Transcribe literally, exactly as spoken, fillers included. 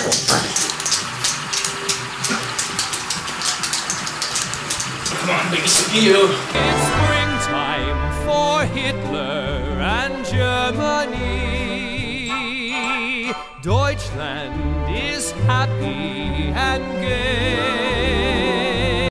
Come on, big skill. It's springtime for Hitler and Germany. Deutschland is happy and gay.